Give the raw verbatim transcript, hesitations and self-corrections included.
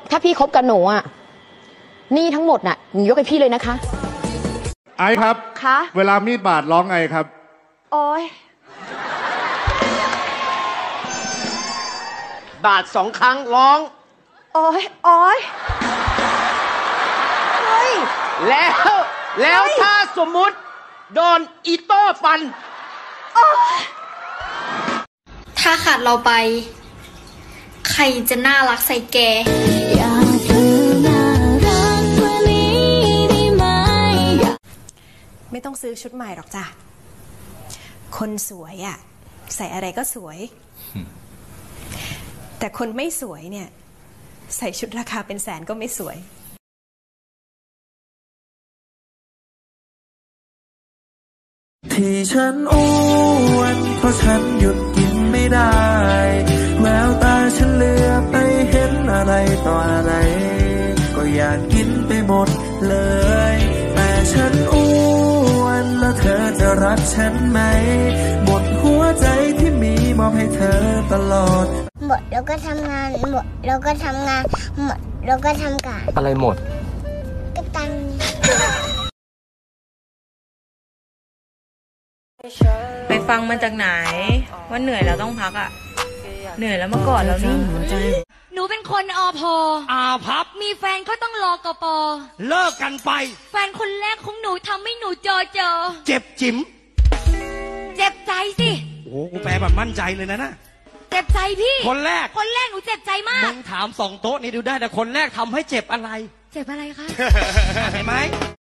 ถ้าพี่คบกับหนูอ่ะนี่ทั้งหมดน่ะหนูยกให้พี่เลยนะคะไอ้ครับคะเวลามีดบาดร้องไงครับโอ้ยบาดสองครั้งร้องโอ้ยโอ้ยเฮ้ยแล้วแล้วถ้าสมมุติโดนอีโต้ฟันถ้าขาดเราไปใครจะน่ารักใส่แกอยากเธอน่ารักกว่านี้ได้ไหมไม่ต้องซื้อชุดใหม่หรอกจ้ะคนสวยอ่ะใส่อะไรก็สวยแต่คนไม่สวยเนี่ยใส่ชุดราคาเป็นแสนก็ไม่สวยที่ฉันอ้วนเพราะฉันหยุดกินไม่ได้แววตาฉันเลือไปเห็นอะไรต่ออะไรก็อยากกินไปหมดเลยแต่ฉันอ้วนแล้วเธอจะรักฉันไหมหมดหัวใจที่มีมอบให้เธอตลอดหมดแล้วก็ทำงานหมดแล้วก็ทำงานหมดแล้วก็ทำการอะไรหมดก็ตังไปฟังมาจากไหนว่าเหนื่อยแล้วต้องพักอ่ะเหนื่อยแล้วเมื่อก่อนแล้วนี่หนูเป็นคนอพอาพับมีแฟนก็ต้องรอกปเลิกกันไปแฟนคนแรกของหนูทำให้หนูเจอเจอเจ็บจิ๋มเจ็บใจสิโอ้กูแปลแบบมั่นใจเลยนะนะเจ็บใจพี่คนแรกคนแรกหนูเจ็บใจมากมึงถามสองโต๊ะนี่ดูได้แต่คนแรกทำให้เจ็บอะไรเจ็บอะไรคะเห็นไหม